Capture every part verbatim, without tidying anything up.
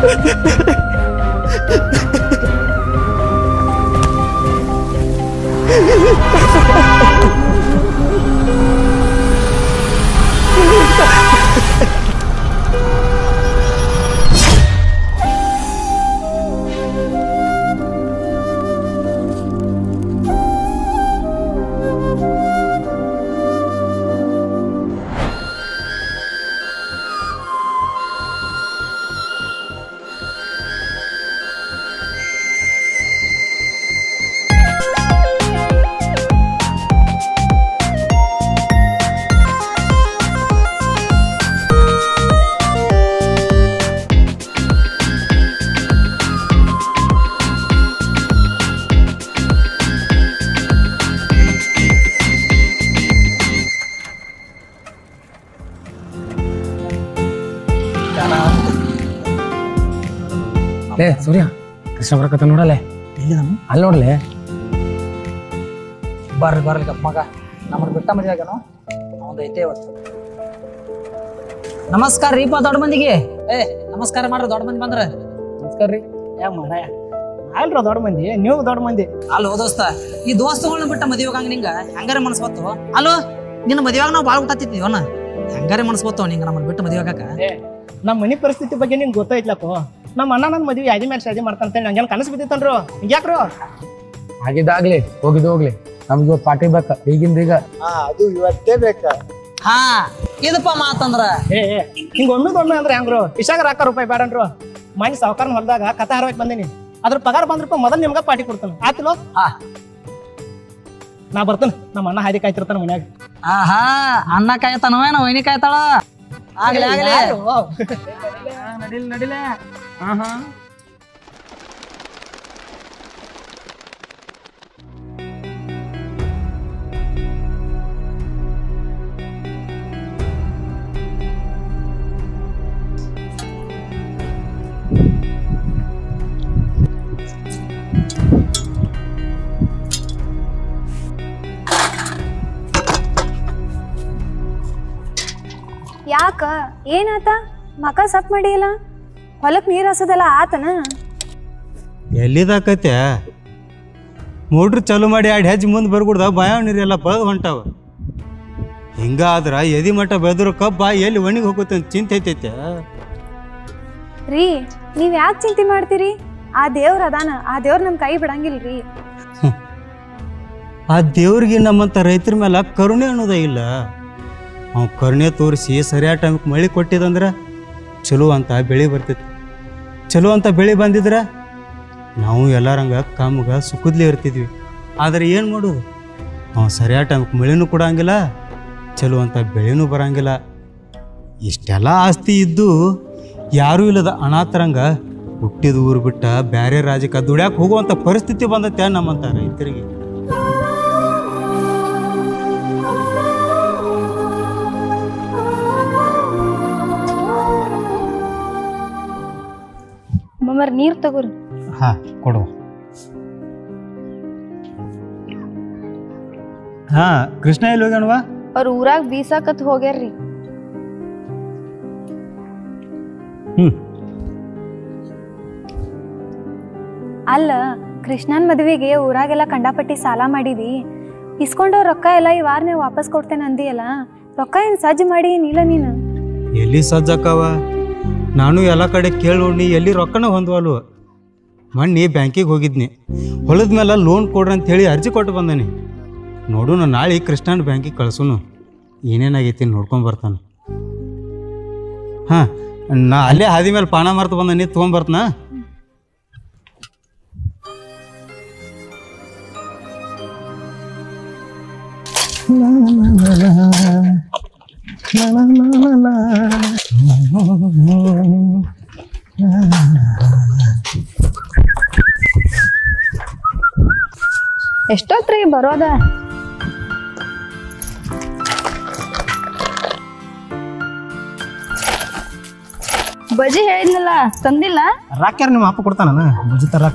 ಲೇ ಸೂರ್ಯ ಕೃಷ್ಣ ಬರಕತ್ತ ನೋಡಲೆ ಅಲ್ಲಿ ನೋಡ್ಲೆ ಬರ್ರಿ ಬರ್ಲಿ ಗಪ್ಪ ಮಗ ನಮ್ಮ ಬಿಟ್ಟ ಮದುವೆ ಆಗ್ಯಾನ ಅವನದು ಐತೆ ಇವತ್ತು. ನಮಸ್ಕಾರ ರೀಪ ದೊಡ್ಡ ಮಂದಿಗೆ. ಏ ನಮಸ್ಕಾರ ಮಾಡ್ರಿ ದೊಡ್ಡ ಮಂದಿ ಬಂದ್ರ. ನಮಸ್ಕಾರ ರೀ. ಯಾ ಮಾರಾಯ ಅಲ್ರ ದೊಡ್ಡ ಮಂದಿ ನೀವು ದೊಡ್ಡ ಮಂದಿ ಅಲ್ಲೋ ದೋಸ್ತ ಈ ದೋಸ್ತಗಳನ್ನ ಬಿಟ್ಟ ಮದುವೆ ಹಂಗ ನಿಂಗ ಹೆಂಗಾರೆ ಮನಸ್ ಬತ್ತು. ಅಲ್ಲೋ ನಿನ್ನ ಮದುವೆಯಾಗ ನಾವು ಬಾಳ್ ಊಟತ್ತಿದ್ವನ ಹೆಂಗಾರೆ ಮನಸ್ ಬತ್ತು ನಿಂಗ ನಮ್ಮನ್ನ ಬಿಟ್ಟು ಮದುವೆ ಆಗಾಕ. ನಮ್ಮ ಮನಿ ಪರಿಸ್ಥಿತಿ ಬಗ್ಗೆ ನಿಂಗೆ ಗೊತ್ತೈತ್ಲಕ್ಕೋ. ನಮ್ಮ ಅಣ್ಣ ನನ್ನ ಮದುವೆ ಯಾದಿ ಮೇಲೆ ಶಾದಿ ಮಾಡ್ತಾನೆ ನಂಗೇನು ಕನಸು ಬಿದ್ದಿತ್ತನ್ರು ಯಾಕ್ರು ಆಗಿದ್ದಾಗ್ಲಿ ಹೋಗಿದ್ದು ಹೋಗ್ಲಿ ನಮ್ಗೆ ಇವತ್ತು ಪಾರ್ಟಿ ಬೇಕ ಈಗಿಂದ ಈಗ. ಅದು ಇವತ್ತೇ ಬೇಕ. ಹಾ ಇದಪ್ಪ ಮಾತಂದ್ರ ಏ ಹಿಂಗ ಒಮ್ಮೆ ಒಮ್ಮೆ ಅಂದ್ರೆ ಹೆಂಗ್ರು ಇಶಾಗ ರಾಕ ರೂಪಾಯಿ ಬೇಡನ್ರು. ಮನೆ ಸಾವುಕಾರನ ಹೊಲ್ದಾಗ ಕಥಾ ಹಾರವಾಗಿ ಬಂದೀನಿ. ಅದ್ರ ಪಗಾರ ಬಂದ್ರಪ್ಪ ಮೊದಲು ನಿಮ್ಗ ಪಾರ್ಟಿ ಕೊಡ್ತಾನೆ ಆತಿಲೋ. ಹಾ ನಾ ಬರ್ತೇನೆ ನಮ್ಮ ಅಣ್ಣ ಹಾದಿ ಕಾಯ್ತಿರ್ತಾನ ಮನ್ಯಾಗ. ಆಹಾ ಅನ್ನ ಕಾಯ್ತಾನೋ ಏನೋ ವೈನಿ ಕಾಯ್ತಾಳ. ಆಗ್ಲಿ ಆಗ್ಲಿ ನಡಿಲ್ ನಡಿಲೆ. ಯಾಕ ಏನಾತ ಮಕ ಸಪ್ ಮಾಡಿಲ್ಲ ಹೊಲಕ್ ನೀರ್ ಹಸದಲ್ಲ ಆತನ. ಎಲ್ಲಿದಾಕತ್ಯ ಮೋಟ್ರ್ ಚಾಲು ಮಾಡಿ ಎರಡು ಹೆಜ್ಜೆ ಮುಂದೆ ಬರ್ಬಿಡ್ದ ಬಾಯ ನೀರೆಲ್ಲ ಬಳ್ದು ಹೊಂಟಾವ. ಹಿಂಗಾದ್ರ ಎದಿ ಮಟ್ಟ ಬೆಳೆದ್ರು ಕಬ್ಬ ಎಲ್ಲಿ ಒಣಗಿ ಹೋಗುತ್ತೆ ಅಂತ ಚಿಂತೆ ಐತೈತೆ ರೀ. ನೀವ್ ಯಾಕೆ ಚಿಂತೆ ಮಾಡ್ತೀರಿ? ಆ ದೇವ್ರ ಅದಾನ, ಆ ದೇವ್ರ ನಮ್ ಕೈ ಬಿಡಂಗಿಲ್ರಿ. ಆ ದೇವ್ರಿಗೆ ನಮ್ಮಂತ ರೈತರ ಮೇಲೆ ಕರುಣೆ ಅನ್ನೋದೇ ಇಲ್ಲ. ಅವ್ ಕರುಣೆ ತೋರಿಸಿ ಸರಿಯಾದ ಟೈಮ್ಗೆ ಮಳೆ ಕೊಟ್ಟಿದಂದ್ರೆ ಚಲೋ ಅಂತ ಬೆಳೆ ಬರ್ತಿತ್ತು. ಚಲೋ ಅಂತ ಬೆಳೆ ಬಂದಿದ್ರೆ ನಾವು ಎಲ್ಲರಂಗ ಕಾಮ್ಗ ಸುಖದ್ಲೇ ಇರ್ತಿದ್ವಿ. ಆದರೆ ಏನು ಮಾಡೋದು, ಅವ ಸರಿಯಾದ ಟೈಮ್ಗೆ ಮಳೆನೂ ಕೊಡಂಗಿಲ್ಲ, ಚಲೋ ಅಂತ ಬೆಳೆನೂ ಬರಂಗಿಲ್ಲ. ಇಷ್ಟೆಲ್ಲ ಆಸ್ತಿ ಇದ್ದು ಯಾರೂ ಇಲ್ಲದ ಅನಾಥರಂಗ ಹುಟ್ಟಿದ ಊರು ಬಿಟ್ಟ ಬೇರೆ ರಾಜ್ಯಕ್ಕೆ ದುಡ್ಯಾಕೆ ಹೋಗುವಂಥ ಪರಿಸ್ಥಿತಿ ಬಂದತ್ತೆ ನಮ್ಮಂತ ರೈತರಿಗೆ. ಮಮ್ಮರ್ ನೀರ್ ತಗೋರಿ. ಹಾ ಕೊಡುವ. ಹಾ ಕೃಷ್ಣ ಎಲ್ಲಿ ಹೋಗ್ಯಾನವಾ? ಅವ್ರ ಊರಾಗ ಬೀಸಾಕತ್ ಹೋಗ್ಯಾರ್ರಿ. ಹ್ಮ್ ಅಲ್ಲ ಕೃಷ್ಣನ್ ಮದ್ವೆಗೆ ಊರಾಗೆಲ್ಲ ಕಂಡಾಪಟ್ಟಿ ಸಾಲ ಮಾಡಿದಿ. ಇಸ್ಕೊಂಡೋ ರೊಕ್ಕ ಎಲ್ಲ ಈ ವಾರನೇ ವಾಪಸ್ ಕೊಡ್ತೇನೆ ಅಂದಿಯಲ್ಲ, ರೊಕ್ಕ ಏನ್ ಸಜ್ಜು ಮಾಡಿ ಏನಿಲ್ಲ ನೀನು? ಎಲ್ಲಿ ಸಜ್ಜಕ್ಕವ? ನಾನು ಎಲ್ಲ ಕಡೆ ಕೇಳೋಣಿ ಎಲ್ಲಿ ರೊಕ್ಕನ ಹೊಂದ್ವಲ್ವ. ಮೊನ್ನೆ ಬ್ಯಾಂಕಿಗೆ ಹೋಗಿದ್ನಿ, ಹೊಲದ ಮೇಲೆ ಲೋನ್ ಕೊಡ್ರಿ ಅಂಥೇಳಿ ಅರ್ಜಿ ಕೊಟ್ಟು ಬಂದಾನೆ. ನೋಡು ನಾನು ನಾಳೆ ಕೃಷ್ಣನ ಬ್ಯಾಂಕಿಗೆ ಕಳ್ಸುನು, ಏನೇನಾಗೈತಿ ನೋಡ್ಕೊಂಡು ಬರ್ತಾನೆ. ಹಾಂ ನಾ ಅಲ್ಲೇ ಹಾದಿ ಮೇಲೆ ಪಾನ ಮರ್ತು ಬಂದಾನೆ, ತೊಗೊಂಬರ್ತನ. ಎಷ್ಟೊತ್ರಿ ಬರೋದ? ಬಜಿ ಹೇಳಿದ್ನಲ್ಲ ತಂದಿಲ್ಲ? ರಾಕ್ಯಾರ ನಿಮ್ಮ ಅಪ್ಪ ಕೊಡ್ತಾನ ಬಜ್ಜಿ ತರಾಕ.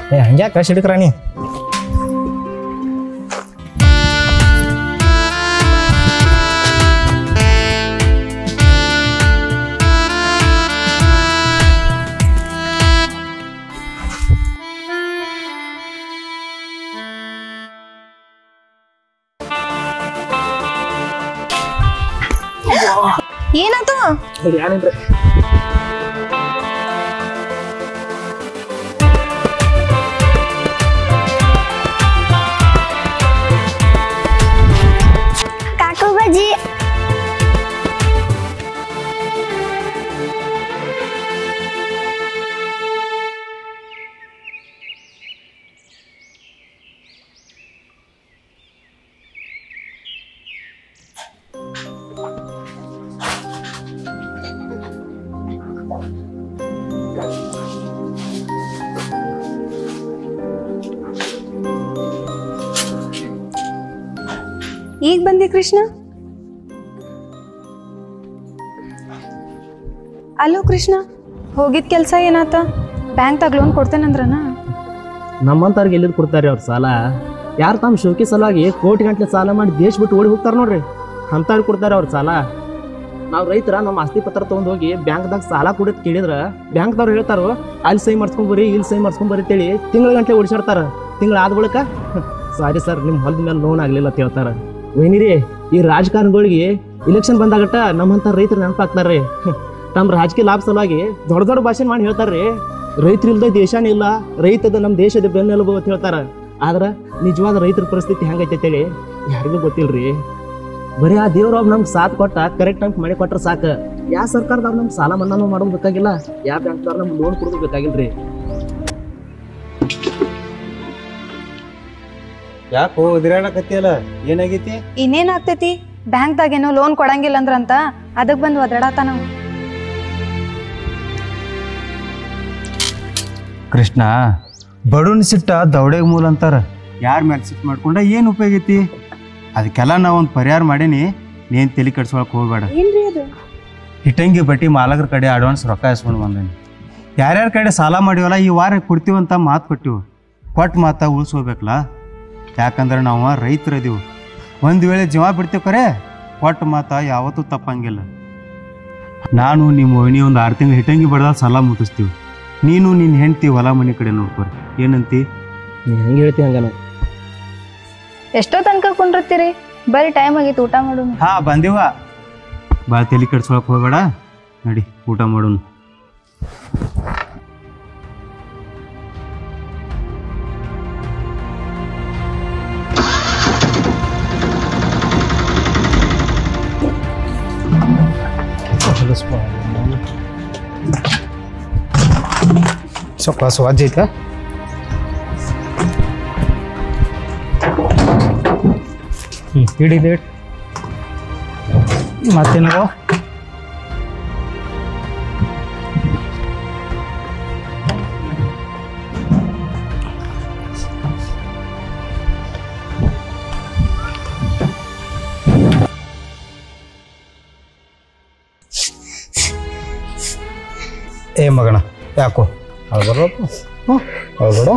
ಏ ಹಂಗ್ಯಾಕ ಸಿಡಕ್ರಾಣಿ ಏನಾತು? ಏನಿಲ್ರಿ ಕಾಕು ಬಜ್ಜಿ. ಈಗ ಬಂದಿ ಕೃಷ್ಣ? ಅಲ್ಲೋ ಕೃಷ್ಣ, ಹೋಗಿದ್ ಕೆಲ್ಸ ಏನಾತ? ಬ್ಯಾಂಕ್ದಾಗ ಲೋನ್ ಕೊಡ್ತೇನಂದ್ರನ? ನಮ್ಮಂತವ್ರಿಗೆ ಎಲ್ಲಿದ್ ಕೊಡ್ತಾರೆ ಅವ್ರ ಸಾಲ? ಯಾರು ತಮ್ಮ ಶೋಕಿ ಸಲುವಾಗಿ ಕೋಟಿ ಗಂಟ್ಲೆ ಸಾಲ ಮಾಡಿ ದೇಶ ಬಿಟ್ಟು ಓಡಿ ಹೋಗ್ತಾರ ನೋಡ್ರಿ, ಅಂತವ್ರಿಗೆ ಕೊಡ್ತಾರೆ ಅವ್ರ ಸಾಲ. ನಾವು ರೈತರ ನಮ್ಮ ಆಸ್ತಿ ಪತ್ರ ತೊಗೊಂಡು ಹೋಗಿ ಬ್ಯಾಂಕ್ದಾಗ ಸಾಲ ಕೊಡೋದು ಕೇಳಿದ್ರ ಬ್ಯಾಂಕ್ದವ್ರು ಹೇಳ್ತಾರೋ ಅಲ್ಲಿ ಸಹಿ ಮಾಡ್ಸ್ಕೊಂಬರಿ ಇಲ್ಲಿ ಸಹಿ ಮಾಡ್ಸ್ಕೊಂಬರಿ ಅಂತೇಳಿ ತಿಂಗಳ ಗಂಟ್ಲೆ ಓಡಿಸಾಡ್ತಾರ. ತಿಂಗಳ ಆದ ಬಳಿಕ ಸಾರಿ ಸರ್ ನಿಮ್ಮ ಹೊಲದ ಮೇಲೆ ಲೋನ್ ಆಗ್ಲಿಲ್ಲ ಅಂತ ಹೇಳ್ತಾರ. ವೈನಿರಿ, ಈ ರಾಜಕಾರಣಿಗಳಿಗೆ ಇಲೆಕ್ಷನ್ ಬಂದಾಗಟ್ಟ ನಮ್ಮಂತ ರೈತರು ನೆನಪಾಗ್ತಾರ್ರಿ. ತಮ್ಮ ರಾಜಕೀಯ ಲಾಭ ಸಲುವಾಗಿ ದೊಡ್ಡ ದೊಡ್ಡ ಭಾಷಣ ಮಾಡಿ ಹೇಳ್ತಾರ್ರಿ, ರೈತರಿಲ್ದ ದೇಶನೇ ಇಲ್ಲ, ರೈತದ ನಮ್ಮ ದೇಶದ ಬೆನ್ನೆಲುಬು ಅಂತ ಹೇಳ್ತಾರ. ಆದ್ರೆ ನಿಜವಾದ ರೈತರ ಪರಿಸ್ಥಿತಿ ಹೆಂಗೈತೆ ಅಂತೇಳಿ ಯಾರಿಗೂ ಗೊತ್ತಿಲ್ರಿ. ಬರೀ ಆ ದೇವ್ರೊಬ್ಬ ನಮ್ಗೆ ಸಾಥ್ ಕೊಟ್ಟ ಕರೆಕ್ಟ್ ಟೈಮ್ ಮಳೆ ಕೊಟ್ರೆ ಸಾಕು. ಯಾವ ಸರ್ಕಾರದವ್ರು ನಮ್ಗೆ ಸಾಲ ಮನ್ನಾನು ಮಾಡೋದು ಬೇಕಾಗಿಲ್ಲ, ಯಾವ ಬ್ಯಾಂಕ್ದವ್ರು ನಮ್ಗೆ ಲೋನ್ ಕೊಡೋದು ಬೇಕಾಗಿಲ್ರಿ. ಯಾಕೋ ಒದರಾಡಕತ್ತಿಯಲ್ಲ, ಏನಾಗೈತಿ? ಇನ್ನೇನ್ ಆಗ್ತೈತಿ? ಬ್ಯಾಂಕ್ದಾಗ ಏನೋ ಲೋನ್ ಕೊಡಂಗಿಲ್ಲ ಅಂದ್ರಂತ ಅದಕ್ ಬಂದ್ ಒದರಾಡತಾನ. ಕೃಷ್ಣ, ಬಡವನ್ ಸಿಟ್ಟ ದೌಡೆಗೆ ಮೂಲ ಅಂತಾರ. ಯಾರ ಮೇಲೆ ಸಿಟ್ಟು ಮಾಡ್ಕೊಂಡ ಏನು ಉಪಯೋಗ ಐತಿ? ಅದಕ್ಕೆಲ್ಲ ನಾವು ಒಂದು ಪರಿಹಾರ ಮಾಡೀನಿ, ನೀನು ತಲೆ ಕೆಡ್ಸ್ಕೊಳಕ್ ಹೋಗ್ಬೇಡ. ಏನ್ರಿ ಅದು? ಹಿಟ್ಟಂಗಿ ಬಟ್ಟಿ ಮಾಲಕರ ಕಡೆ ಅಡ್ವಾನ್ಸ್ ರೊಕ್ಕ ಇಸ್ಕೊಂಡು ಬಂದೇನಿ. ಯಾರ್ಯಾರ ಕಡೆ ಸಾಲ ಮಾಡಿವಲ್ಲ ಈ ವಾರ ಕೊಡ್ತೀವಂತ ಮಾತು ಕೊಟ್ಟಿವು. ಕೊಟ್ಟು ಮಾತಾ ಉಳಿಸ್ಕೋಬೇಕಲ್ಲ, ಯಾಕಂದ್ರೆ ನಾವು ರೈತರದೀವು. ಒಂದು ವೇಳೆ ಜೀವ ಬಿಡ್ತೀವಿ ಕರೆ ಕೊಟ್ಟು ಮಾತಾ ಯಾವತ್ತೂ ತಪ್ಪಂಗಿಲ್ಲ. ನಾನು ನಿಮ್ಮ ಒಯ್ನಿ ಒಂದು ಆರು ತಿಂಗಳು ಹಿಟ್ಟಂಗಿ ಬಡ್ದಾಗ ಸಾಲ ಮುಟ್ಟಿಸ್ತೀವಿ. ನೀನು ನಿನ್ನ ಹೆಂಡ್ತಿ ಹೊಲ ಮನೆ ಕಡೆ ನೋಡ್ಕೊರಿ. ಏನಂತಿ? ನೀನು ಹೆಂಗೆ ಹೇಳ್ತಿ ಹಂಗನ. ಎಷ್ಟೋ ತನಕ ಕುಂಡಿರ್ತೀರಿ? ಬರೀ ಟೈಮ್ ಆಗಿತ್ತು, ಊಟ ಮಾಡೋಣ. ಹಾ ಬಂದಿವ. ಭಾಳ ತಲೆ ಕೆಡ್ಸ್ಕೊಳಕ್ ಹೋಗ್ಬೇಡ, ನಡಿ ಊಟ ಮಾಡೋಣ. ಸ್ವಲ್ಪ ಸ್ವಾಜ್ ಐತ. ಹ್ಞೂ ಹಿಡಿದೆ ಮತ್ತೇನದ? ಏ ಮಗಣ, ಯಾಕೋ ಅಳ್ಬಾರ್ದಪ್ಪ. ಹ್ಞೂ ಅಳ್ಬೇಡ,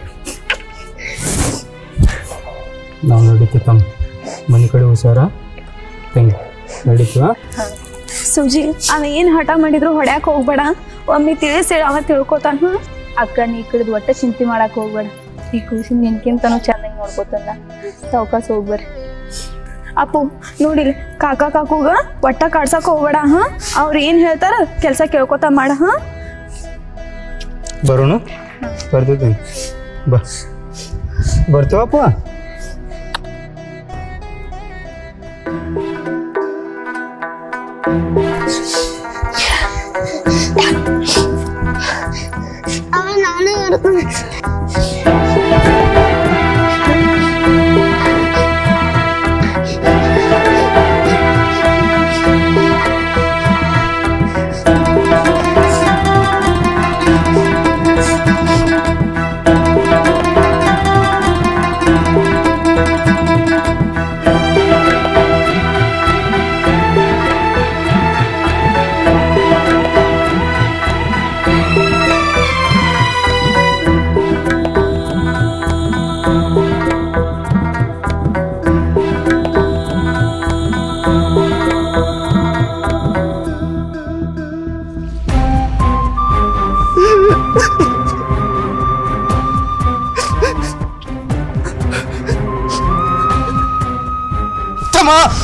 ನಾವು ನಡೀತೀವಿ ತಮ್ಮ ಮನೆ ಕಡೆ ಹುಷಾರ ತಂಗಿ, ನಡೀತೀವ. ಸುಜಿ, ಅವ ಏನ್ ಹಠ ಮಾಡಿದ್ರು ಹೊಡ್ಯಾಕ ಹೋಗ್ಬೇಡ. ಒಮ್ಮೆ ತಿಳಿಸಿ ಅವ ತಿಳ್ಕೊತಾನ. ಅಕ್ಕ ನೀ ಕಡೆದು ಒಟ್ಟ ಚಿಂತೆ ಮಾಡಕ್ ಹೋಗ್ಬೇಡ. ಈ ಕೂಸಿನ ನಿನ್ಕಿಂತನೂ ಚೆನ್ನಾಗಿ ನೋಡ್ಕೊತಾನ. ಸಾವ್ಕಾಸ ಹೋಗ್ಬರ್ರಿ. ಅಪ್ಪು ನೋಡಿಲಿ, ಕಾಕ ಕಾಕುಗ ಒಟ್ಟ ಕಾಡ್ಸಕ್ ಹೋಗ್ಬೇಡ. ಹಾ, ಅವ್ರ ಏನ್ ಹೇಳ್ತಾರ ಕೆಲ್ಸ ಕೇಳ್ಕೊತ ಮಾಡ. ಹಾ, ಬರೋಣ, ಬರ್ತಿದ್ದೀನಿ. ಬಾ, ಬರ್ತೀವಪ್ಪ. ನಾನು ತಮ್ಮ